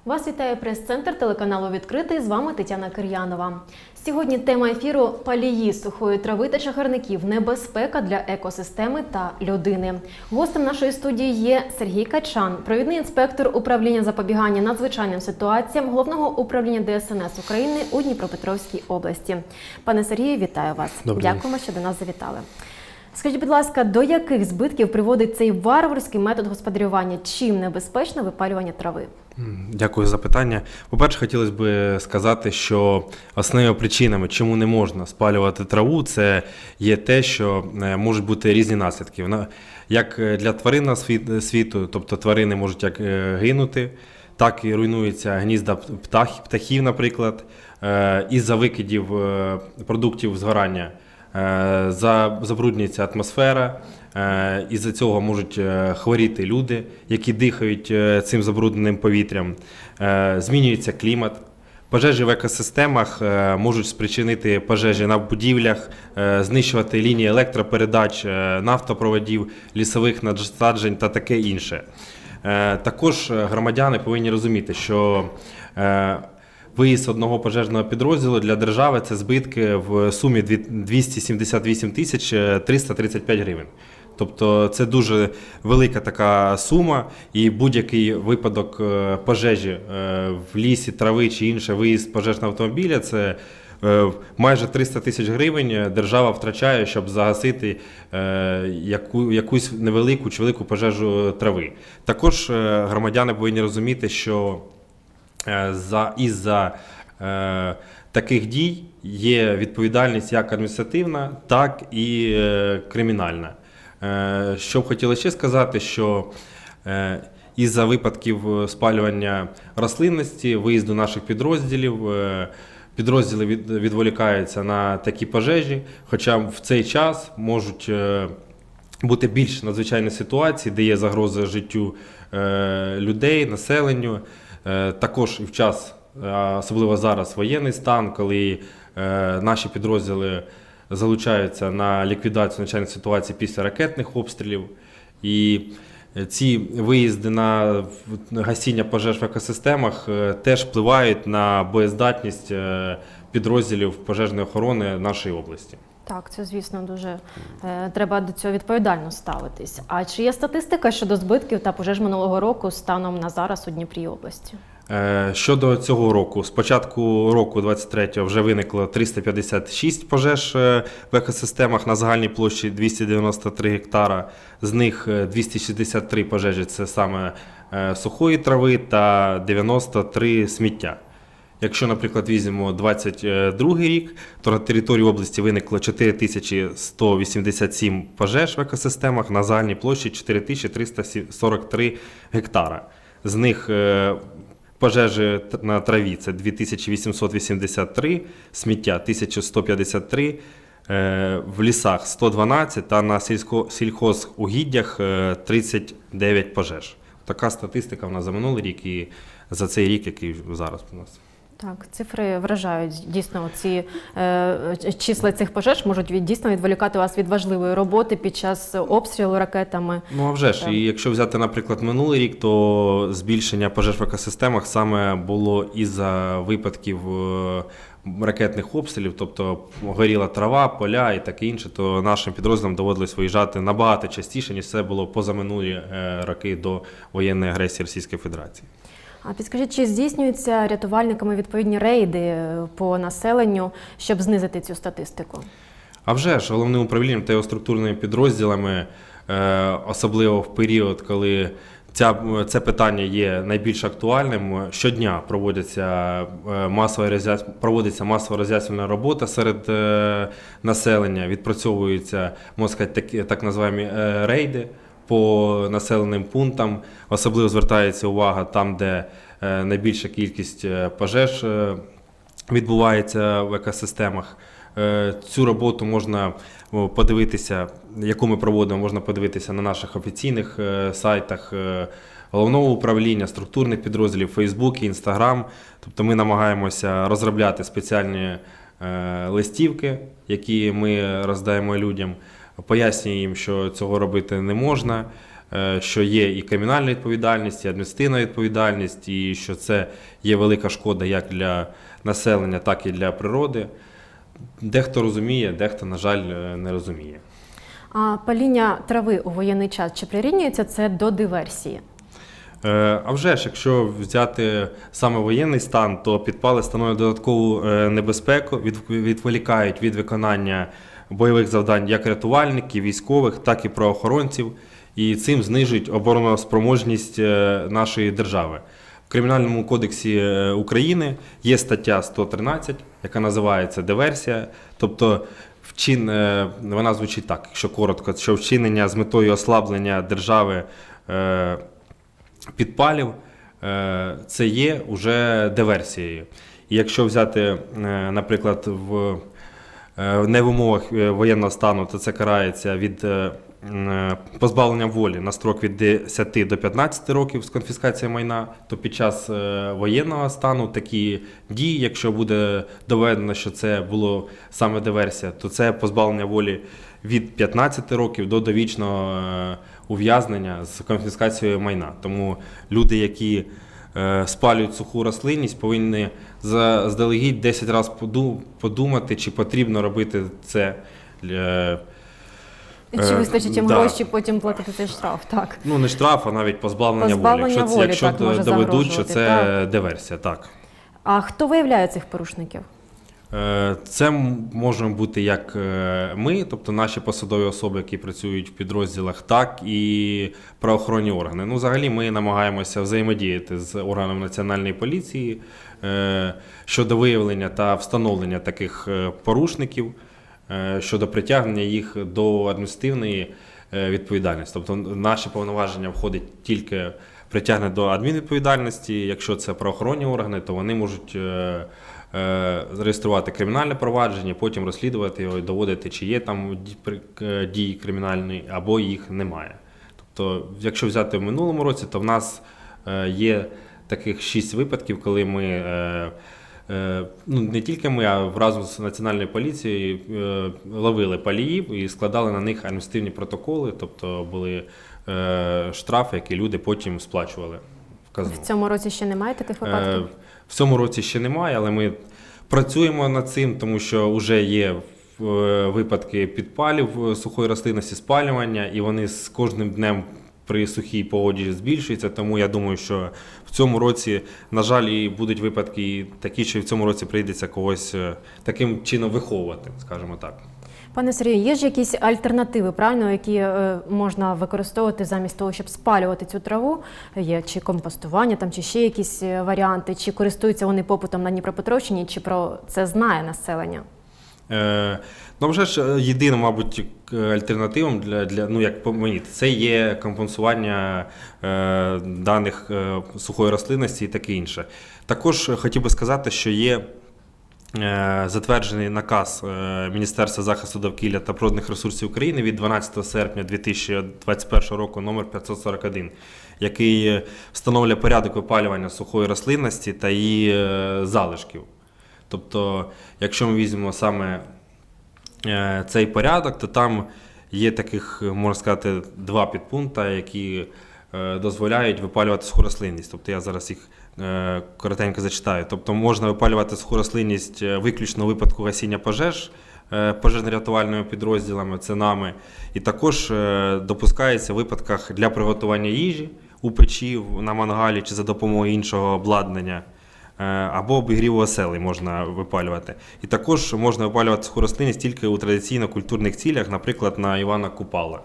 Вас вітає прес-центр телеканалу «Відкритий», з вами Тетяна Кир'янова. Сьогодні тема ефіру – палії сухої трави та чагарників, небезпека для екосистеми та людини. Гостем нашої студії є Сергій Качан, провідний інспектор управління запобігання надзвичайним ситуаціям Головного управління ДСНС України у Дніпропетровській області. Пане Сергію, вітаю вас. Дякуємо, що до нас завітали. Скажіть, будь ласка, до яких збитків приводить цей варварський метод господарювання? Чим небезпечно випалювання трави? Дякую за питання. По-перше, хотілося б сказати, що основними причинами, чому не можна спалювати траву, це є те, що можуть бути різні наслідки. Як для тваринного світу, тобто тварини можуть як гинути, так і руйнуються гнізда птахів, наприклад, із-за викидів продуктів згорання. Забруднюється атмосфера, із-за цього можуть хворіти люди, які дихають цим забрудненим повітрям, змінюється клімат. Пожежі в екосистемах можуть спричинити пожежі на будівлях, знищувати лінії електропередач, нафтопроводів, лісових насаджень та таке інше. Також громадяни повинні розуміти, що виїзд одного пожежного підрозділу для держави – це збитки в сумі 278 тисяч 335 гривень. Тобто це дуже велика така сума, і будь-який випадок пожежі в лісі, трави чи інше, виїзд пожежного автомобіля – це майже 300 тисяч гривень держава втрачає, щоб загасити якусь невелику чи велику пожежу трави. Також громадяни повинні розуміти, що із-за таких дій є відповідальність як адміністративна, так і кримінальна. Що б хотіли ще сказати, що із-за випадків спалювання рослинності, виїзду наших підрозділів, підрозділи відволікаються на такі пожежі, хоча в цей час можуть бути більш надзвичайні ситуації, де є загроза життю людей, населенню. Також і в час, особливо зараз, воєнний стан, коли наші підрозділи залучаються на ліквідацію надзвичайних ситуацій після ракетних обстрілів. І ці виїзди на гасіння пожеж в екосистемах теж впливають на боєздатність підрозділів пожежної охорони нашої області. Так, це, звісно, дуже треба до цього відповідально ставитись. А чи є статистика щодо збитків та пожеж минулого року станом на зараз у Дніпрі області? Щодо цього року, з початку року 23-го вже виникло 356 пожеж в екосистемах на загальній площі 293 гектара. З них 263 пожежі – це саме сухої трави та 93 сміття. Якщо, наприклад, візьмемо 22 рік, то на території області виникло 4187 пожеж в екосистемах на загальній площі 4343 гектара. З них пожежі на траві – це 2883, сміття – 1153, в лісах – 112 та на сільхозугіддях – 39 пожеж. Така статистика в нас за минулий рік і за цей рік, який зараз у нас. Так, цифри вражають. Дійсно, ці числа цих пожеж можуть дійсно відволікати вас від важливої роботи під час обстрілу ракетами. Ну, а вже ж, і якщо взяти, наприклад, минулий рік, то збільшення пожеж в екосистемах саме було із-за випадків ракетних обстрілів, тобто горіла трава, поля і таке інше, то нашим підрозділам доводилось виїжджати набагато частіше, ніж це було позаминулі роки до воєнної агресії Російської Федерації. А підскажіть, чи здійснюються рятувальниками відповідні рейди по населенню, щоб знизити цю статистику? А вже ж, головним управлінням та його структурними підрозділами, особливо в період, коли це питання є найбільш актуальним, щодня проводиться масова роз'яснювальна робота серед населення, відпрацьовуються, можна сказати, так називаємо рейди по населеним пунктам. Особливо звертається увага там, де найбільша кількість пожеж відбувається в екосистемах. Цю роботу можна подивитися, яку ми проводимо, можна подивитися на наших офіційних сайтах Головного управління, структурних підрозділів, Фейсбук, Інстаграм. Тобто ми намагаємося розробляти спеціальні листівки, які ми роздаємо людям, пояснюємо їм, що цього робити не можна. що є і кримінальна відповідальність, і адміністративна відповідальність, і що це є велика шкода як для населення, так і для природи. Дехто розуміє, дехто, на жаль, не розуміє. А паління трави у воєнний час, чи прирівнюється це до диверсії? А вже ж, якщо взяти саме воєнний стан, то підпали становлять додаткову небезпеку, відволікають від виконання бойових завдань як рятувальників, військових, так і правоохоронців, і цим знижують обороноспроможність нашої держави. В Кримінальному кодексі України є стаття 113, яка називається «Диверсія», тобто вона звучить так, якщо коротко, що вчинення з метою ослаблення держави підпалів це є вже диверсією. І якщо взяти, наприклад, не в умовах воєнного стану, то це карається від позбавлення волі на строк від 10 до 15 років з конфіскацією майна, то під час воєнного стану такі дії, якщо буде доведено, що це було саме диверсія, то це позбавлення волі від 15 років до довічного ув'язнення з конфіскацією майна. Тому люди, які спалюють суху рослинність, повинні заздалегідь 10 разів подумати, чи потрібно робити це. Чи вистачить їм гроші потім платити цей штраф, так? Ну, не штраф, а навіть позбавлення волі. Якщо доведуть, що це диверсія, так. А хто виявляє цих порушників? Це можемо бути як ми, тобто наші посадові особи, які працюють в підрозділах, так і правоохоронні органи. Ну, взагалі ми намагаємося взаємодіяти з органами Національної поліції щодо виявлення та встановлення таких порушників, щодо притягнення їх до адміністративної відповідальності. Тобто наші повноваження входять тільки притягнення до адмінвідповідальності. Якщо це правоохоронні органи, то вони можуть зареєструвати кримінальне провадження, потім розслідувати його і доводити, чи є там дії кримінальні, або їх немає. Тобто, якщо взяти в минулому році, то в нас є таких 6 випадків, коли ми, ну не тільки ми, а разом з Національною поліцією ловили паліїв і складали на них адміністративні протоколи, тобто були штрафи, які люди потім сплачували в казну. В цьому році ще немає таких випадків? В цьому році ще немає, але ми працюємо над цим, тому що вже є випадки підпалів сухої рослинності, спалювання, і вони з кожним днем при сухій погоді збільшуються, тому я думаю, що в цьому році, на жаль, і будуть випадки такі, що в цьому році прийдеться когось таким чином виховувати, скажімо так. Пане Сергію, є ж якісь альтернативи, правильно, які можна використовувати замість того, щоб спалювати цю траву? Є чи компостування, там, чи ще якісь варіанти, чи користуються вони попитом на Дніпропетровщині, чи про це знає населення? Ну, вже ж єдиним, мабуть, альтернативом ну, як по мені, це є компенсування даних сухої рослинності і таке інше. Також хотів би сказати, що є затверджений наказ Міністерства захисту довкілля та природних ресурсів України від 12 серпня 2021 року номер 541, який встановлює порядок випалювання сухої рослинності та її залишків. Тобто, якщо ми візьмемо саме цей порядок, то там є таких, можна сказати, 2 підпункти, які дозволяють випалювати суху рослинність. Тобто я зараз їх коротенько зачитаю. Тобто можна випалювати суху рослинність виключно у випадку гасіння пожеж пожежно-рятувальними підрозділами, це нами. І також допускається в випадках для приготування їжі у печі, на мангалі чи за допомогою іншого обладнання, або обігріву оселей можна випалювати. І також можна випалювати суху рослинність тільки у традиційно-культурних цілях, наприклад, на Івана Купала.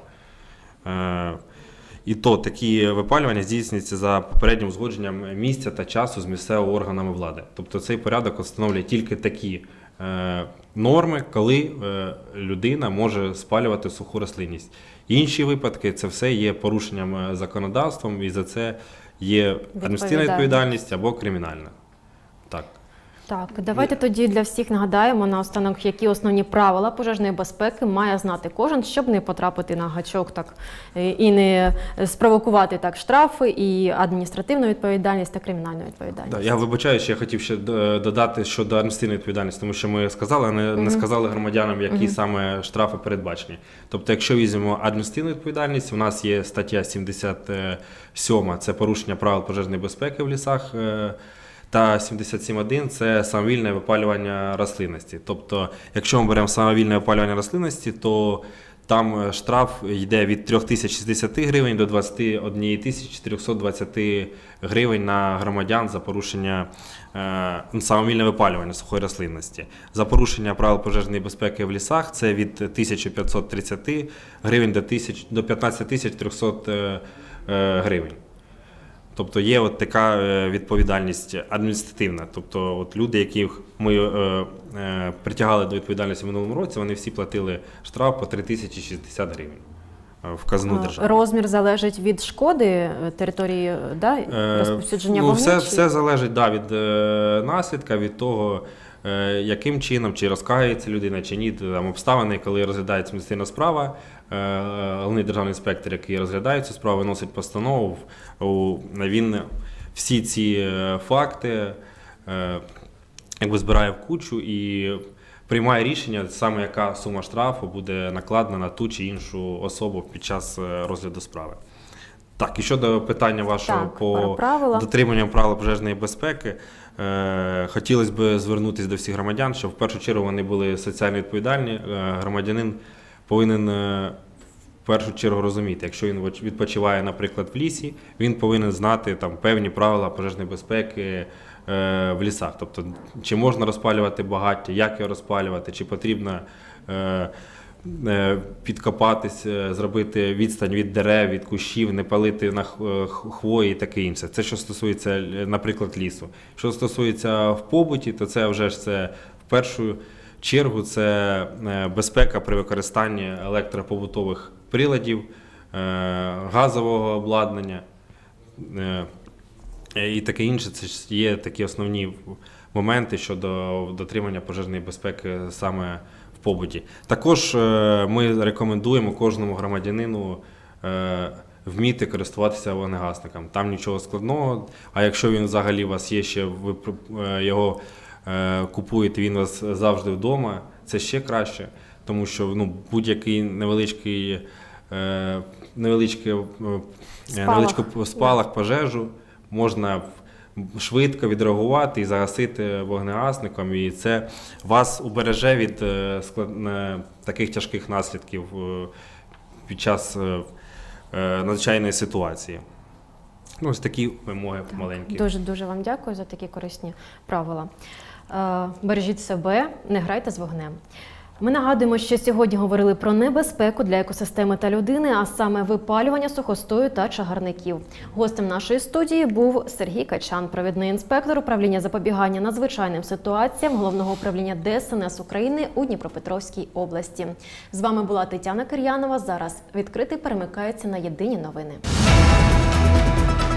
І то такі випалювання здійснюються за попереднім узгодженням місця та часу з місцевими органами влади. Тобто цей порядок встановлює тільки такі норми, коли людина може спалювати суху рослинність. Інші випадки – це все є порушенням законодавством, і за це є адміністративна відповідальність або кримінальна. Так. Так, давайте тоді для всіх нагадаємо наостанок, які основні правила пожежної безпеки має знати кожен, щоб не потрапити на гачок так і не спровокувати так штрафи, і адміністративну відповідальність та кримінальну відповідальність. Да, я вибачаюсь, я хотів ще додати щодо адміністративної відповідальності, тому що ми сказали, а не сказали громадянам, які саме штрафи передбачені. Тобто, якщо візьмемо адміністративну відповідальність, у нас є стаття 77, це порушення правил пожежної безпеки в лісах, та 77.1 – це самовільне випалювання рослинності. Тобто, якщо ми беремо самовільне випалювання рослинності, то там штраф йде від 3060 гривень до 21 420 гривень на громадян за порушення самовільне випалювання сухої рослинності. За порушення правил пожежної безпеки в лісах – це від 1530 гривень до 15 300 гривень. Тобто є от така відповідальність адміністративна. Тобто от люди, яких ми притягали до відповідальності в минулому році, вони всі платили штраф по 3060 гривень в казну держави. Розмір залежить від шкоди території, да? Розповсюдження вогню? Все залежить від наслідка, від того, яким чином, чи розкаюється людина, чи ні, там обставини, коли розглядається адміністративна справа, головний державний інспектор, який розглядає цю справу, виносить постанову, він всі ці факти збирає в кучу і приймає рішення, саме яка сума штрафу буде накладена на ту чи іншу особу під час розгляду справи. Так, і щодо питання вашого по дотриманню правил пожежної безпеки, хотілося б звернутися до всіх громадян, що в першу чергу вони були соціально відповідальні. Громадянин повинен в першу чергу розуміти, якщо він відпочиває, наприклад, в лісі, він повинен знати там певні правила пожежної безпеки в лісах. Тобто, чи можна розпалювати багаття, як його розпалювати, чи потрібно підкопатись, зробити відстань від дерев, від кущів, не палити на хвої і таке інше. Це що стосується, наприклад, лісу. Що стосується в побуті, то це вже ж це в першу чергу це безпека при використанні електропобутових приладів, газового обладнання і таке інше. Це є такі основні моменти щодо дотримання пожежної безпеки саме в побуті. Також ми рекомендуємо кожному громадянину вміти користуватися вогнегасником. Там нічого складного, а якщо він взагалі у вас є ще, ви його купуєте, він у вас завжди вдома, це ще краще, тому що будь-який невеличкий спалах, пожежу можна швидко відреагувати і загасити вогнегасником, і це вас убереже від таких тяжких наслідків під час надзвичайної ситуації. Ось такі вимоги маленькі. Дуже вам дякую за такі корисні правила. Бережіть себе, не грайте з вогнем. Ми нагадуємо, що сьогодні говорили про небезпеку для екосистеми та людини, а саме випалювання сухостою та чагарників. Гостем нашої студії був Сергій Качан, провідний інспектор управління запобігання надзвичайним ситуаціям Головного управління ДСНС України у Дніпропетровській області. З вами була Тетяна Кир'янова. Зараз відкритий перемикається на Єдині новини.